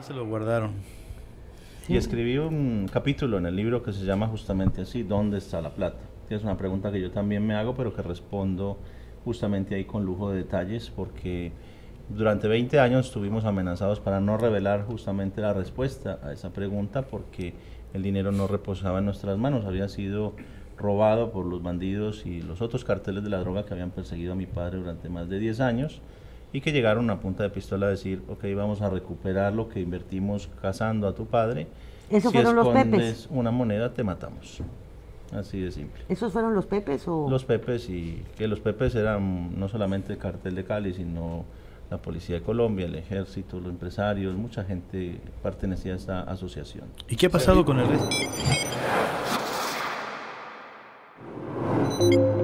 se lo guardaron. Sí. Y escribí un capítulo en el libro que se llama justamente así, ¿dónde está la plata? Es una pregunta que yo también me hago, pero que respondo justamente ahí con lujo de detalles, porque durante 20 años estuvimos amenazados para no revelar justamente la respuesta a esa pregunta, porque el dinero no reposaba en nuestras manos, había sido robado por los bandidos y los otros carteles de la droga que habían perseguido a mi padre durante más de 10 años y que llegaron a punta de pistola a decir, ok, vamos a recuperar lo que invertimos cazando a tu padre. ¿Esos Si fueron los escondes Pepes? una moneda, te matamos. Así de simple. ¿Esos fueron los Pepes o...? Los Pepes, y que los Pepes eran no solamente el cartel de Cali, sino la Policía de Colombia, el Ejército, los empresarios, mucha gente pertenecía a esta asociación. ¿Y qué ha pasado con el resto?